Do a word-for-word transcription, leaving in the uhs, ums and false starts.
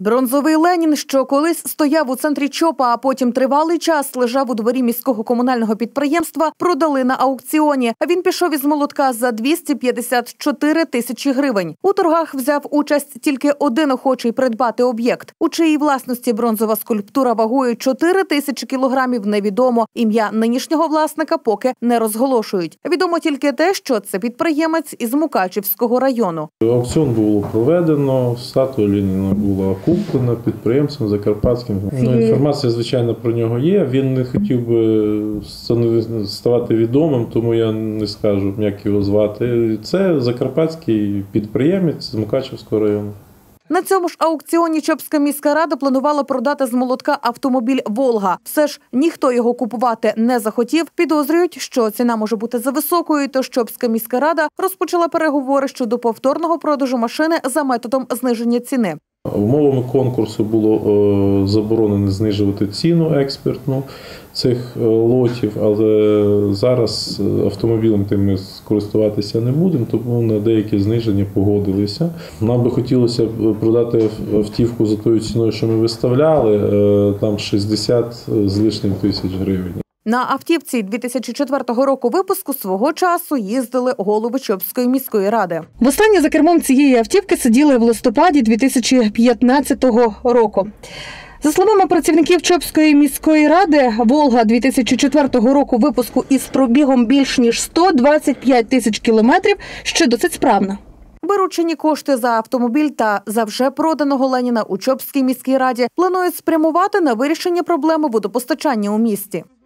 Бронзовий Ленін, що колись стояв у центрі ЧОПа, а потім тривалий час лежав у дворі міського комунального підприємства, продали на аукціоні. Він пішов із молотка за двісті п'ятдесят чотири тисячі гривень. У торгах взяв участь тільки один охочий придбати об'єкт. У чиїй власності бронзова скульптура вагою чотири тисячі кілограмів, невідомо. Ім'я нинішнього власника поки не розголошують. Відомо тільки те, що це підприємець із Мукачівського району. Аукціон було проведено, статуя Леніна була куплена підприємцем закарпатським. Ну, інформація, звичайно, про нього є. Він не хотів би ставати відомим, тому я не скажу, як його звати. Це закарпатський підприємець з Мукачівського району. На цьому ж аукціоні Чопська міська рада планувала продати з молотка автомобіль «Волга». Все ж ніхто його купувати не захотів. Підозрюють, що ціна може бути зависокою, тож Чопська міська рада розпочала переговори щодо повторного продажу машини за методом зниження ціни. Умовами конкурсу було е, заборонено знижувати ціну експертну цих е, лотів, але зараз автомобілем тим ми користуватися не будемо, тому на деякі зниження погодилися. Нам би хотілося продати автівку за тою ціною, що ми виставляли, е, там шістдесят з лишнім тисяч гривень. На автівці дві тисячі четвертого року випуску свого часу їздили голови Чопської міської ради. Востаннє за кермом цієї автівки сиділи в листопаді дві тисячі п'ятнадцятого року. За словами працівників Чопської міської ради, «Волга» дві тисячі четвертого року випуску із пробігом більш ніж сто двадцять п'ять тисяч кілометрів ще досить справна. Виручені кошти за автомобіль та за вже проданого Леніна у Чопській міській раді планують спрямувати на вирішення проблеми водопостачання у місті.